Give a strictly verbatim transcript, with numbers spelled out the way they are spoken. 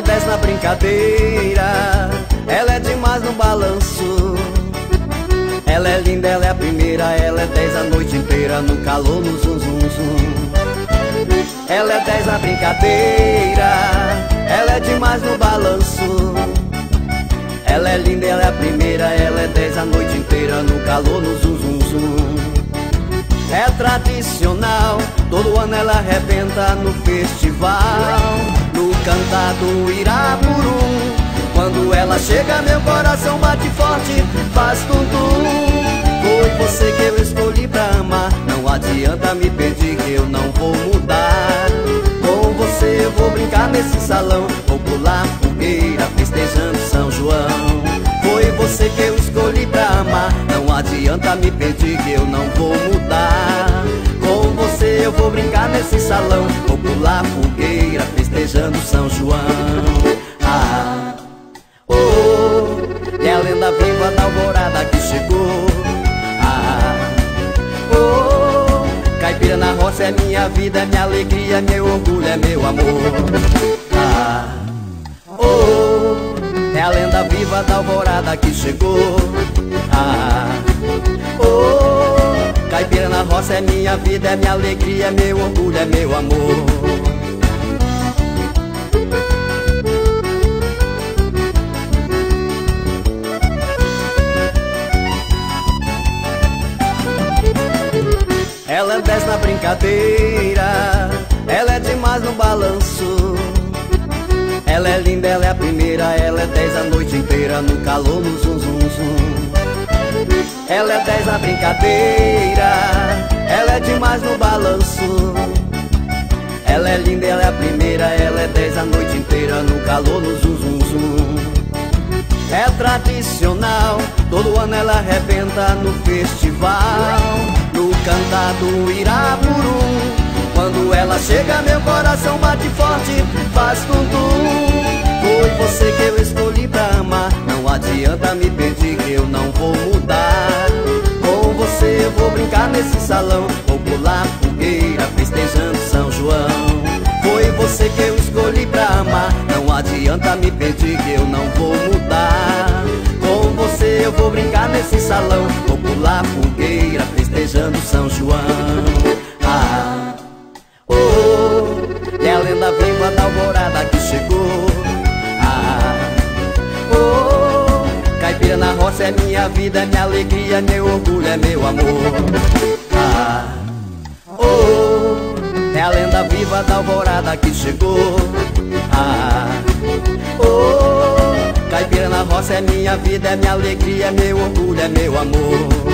desce na brincadeira, ela é demais no balanço. Ela é linda, ela é a primeira, ela é dez a noite inteira, no calor, no zum zum zum. Ela é dez na brincadeira, ela é demais no balanço. Ela é linda, ela é a primeira, ela é dez a noite inteira, no calor, no zum zum zum. É tradicional, todo ano ela arrebenta no festival, no cantado Irapuru. Quando ela chega meu coração bate forte, faz tum-tum. Foi você que eu escolhi pra amar, não adianta me pedir que eu não vou mudar. Com você eu vou brincar nesse salão, vou pular fogueira festejando São João. Foi você que eu escolhi pra amar, não adianta me pedir que eu não vou mudar. Com você eu vou brincar nesse salão, vou pular fogueira festejando São João. Ah, oh, é a lenda viva da alvorada que chegou. Ah, oh, caipira na roça é minha vida, é minha alegria, é meu orgulho, é meu amor. Ah, oh, é a lenda viva da alvorada que chegou. Ah, oh, caipira na roça é minha vida, é minha alegria, é meu orgulho, é meu amor. Ela desce na brincadeira, ela é demais no balanço. Ela é linda, ela é a primeira, ela é dez a noite inteira, no calor, no zum zum zum. Ela é dez na brincadeira, ela é demais no balanço. Ela é linda, ela é a primeira, ela é dez a noite inteira, no calor, no zum zum zum. É tradicional, todo ano ela arrebenta no festival, no cantado Irapuru. Quando ela chega meu coração bate forte, faz tum-tum. Foi você que eu escolhi pra amar, não adianta me pedir que eu não vou mudar. Com você eu vou brincar nesse salão, vou pular fogueira festejando São João. Foi você que eu escolhi pra amar, não adianta me pedir que eu não vou mudar. Com você eu vou brincar nesse salão, vou pular fogueira festejando São João. Ah, oh, é a lenda viva da alvorada que chegou. Ah, oh, caipira na roça é minha vida, é minha alegria, é meu orgulho, é meu amor. Ah, oh, é a lenda viva da alvorada que chegou. Ah, oh, caipira na roça é minha vida, é minha alegria, é meu orgulho, é meu amor.